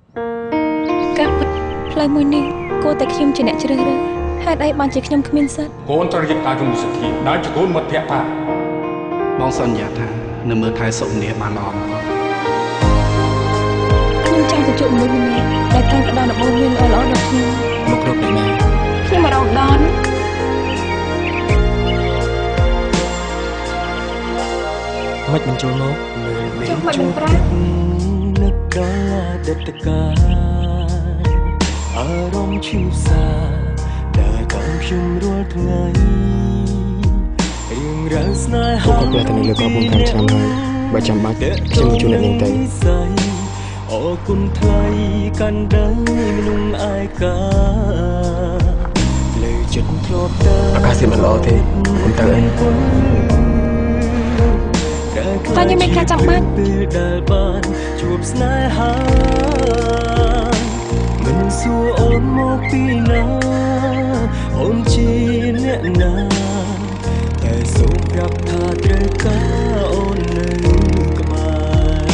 ការពិតផ្លូវមួយនេះគួរតែខ្ញុំជាអ្នកជ្រើសរើសហេតុអីបានជាខ្ញុំគ្មានសិទ្ធិកូនត្រូវរៀបការជាមួយសុធាដែលជាកូនមិត្តភក្តិប៉ាបងសន្យាថានៅមើលថែសុនីបានល្អខ្ញុំចង់ទៅជួបមនុស្សម្នាក់ដែលតែងផ្ដល់ដំបូន្មានល្អៗដល់ខ្ញុំមករកពីណាខ្ញុំមករកដនមិនបញ្ចូលមកចុះមិនប្រាប់នឹកដល់អតីតកាលអារម្មណ៍ឈឺសាដែលកំខ្ញុំរាល់ថ្ងៃរឿងរ៉ាវស្នេហាពួកគាត់ទៅលើក4 5ឆ្នាំហើយបើចាំបាច់ខ្ញុំជួយអ្នកនាងទៅអរគុណថ្លៃកាន់ដៃមនុស្សឯកាលើចិត្តធ្លាប់តែអាកាសធាតុមិនល្អទេខ្ញុំទៅអីតើខ្ញុំមានការចាំបាច់ពេលដែលបានជួបស្នេហាមិនសួរអូនមកពីណាអូនជាអ្នកណាតែសូមប្រាប់ថាត្រូវការអូននៅក្បែរ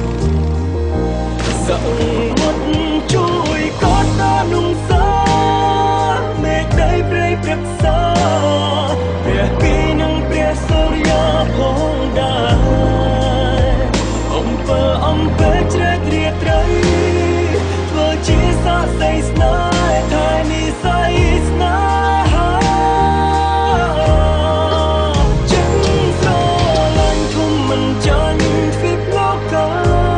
សមុទ្រជួយកត់ដល់នំសាមេឃដីព្រៃព្រឹក្សាព្រះពីនឹងព្រះសូរ្យផងដែរអំពើជ្រែករាត្រីធ្វើជាសាក្សីស្នេហ៍ថានិស័យស្នេហាចឹងស្រឡាញ់ធំមិនចាញ់ពីលោកកា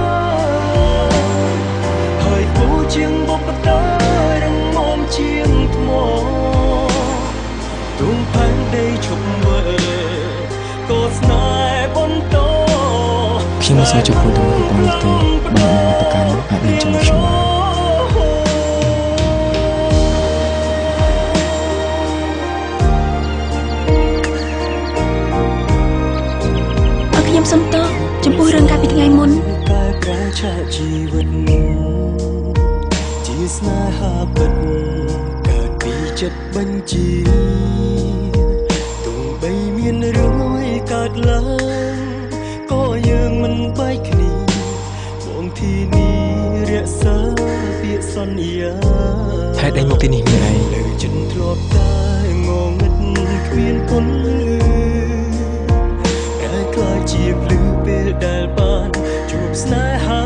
ហើយពូជាងបុព្វតារងមមជាងថ្មទុំផែនដីឈប់មើលក៏ស្នេហ៍បន្តខ្ញុំមិនសូវជប់ខ្លួនទៅមុខបងទេបើទៅកាន់អាចនឹងជាមួយខ្ញុំខ្ញុំសុំទោសចំពោះរឿងកាលពីថ្ងៃមុនកាយប្រែឆាកជីវិតជាស្នេហាពិតកើតពីចិត្តបញ្ជាទោះបីមានរឿងមួយកើតឡើងក៏យើងមិនបែកគ្នាបងទីនេះរក្សាពាក្យសន្យាហេតុអីមកទីនេះមានអីលើចិត្តធ្លាប់តែងងឹតគ្មានពន្លឺតែខ្លាចជាភ្លឺពេលដែលបានជួបស្នេហា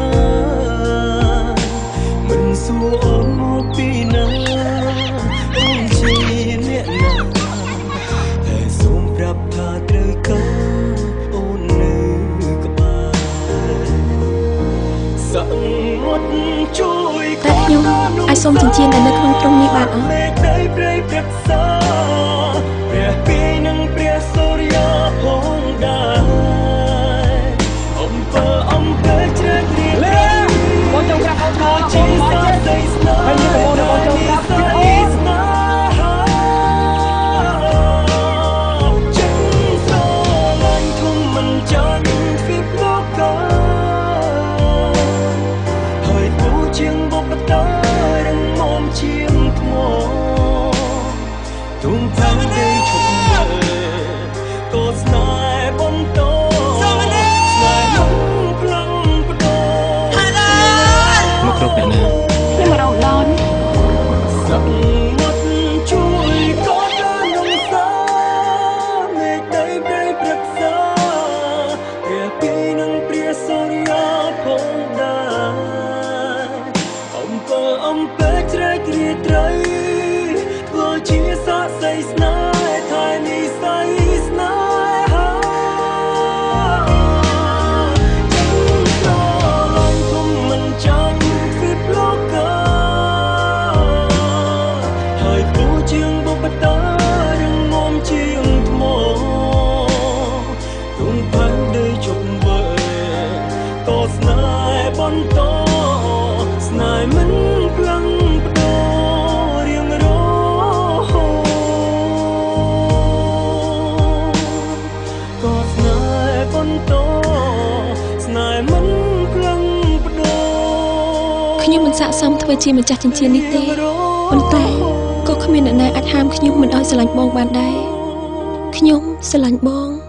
មិនសួរអូនមកពីណាអូនជាអ្នកណាតែសូមប្រាប់ថាត្រូវការអូននៅក្បែរសមុទ្រជួយតែខ្ញុំអាចសុំចិញ្ចៀនដែលនៅក្នុងទ្រុងនេះបានអត់មេឃដីព្រៃព្រឹក្សាព្រះពីនឹងព្រះសូរ្យផងដែរអំពើជ្រែករាត្រីបងចង់ប្រាប់អូនមកជាសាក្សីស្នេហ៍ហើយនេះបងចង់ប្រាប់ពីអូនស្នេហាចឹងស្រឡាញ់ធំមិនចាញ់ពីលោកកាហើយពូជាងបុព្វតារងមមជាងថ្មទុំផែនដីឈប់មើលក៏ស្នេហ៍បន្តមករកអ្នកណាខ្ញុំមករកដនសមុទ្រជួយកត់ដល់នំសាមេឃដីព្រៃព្រឹក្សាព្រះពីនឹងព្រះសូរ្យផងដែរអំពើជ្រែករាត្រីធ្វើជាសាក្សីស្នេហ៍ថានិស័យស្នេហាចឹងស្រឡាញ់ធំមិនចាញ់ពីលោកកាហើយពូជាងបុព្វតារងមមជាងថ្មទុំផែនដីជប់វើក៏ស្នេហ៍បន្តស្នេហ៍មិនផ្លាំងផ្ដោរៀងរហូតក៏ស្នេហ៍បន្តស្នេហ៍មិនផ្លាំងផ្ដោខ្ញុំមិនស័ក្តិសមធ្វើជាម្ចាស់ចិញ្ចៀននេះទេប៉ុន្តែក៏គ្មានអ្នកណាអាចហាមខ្ញុំមិនឲ្យស្រឡាញ់បងបានដែរខ្ញុំស្រឡាញ់បង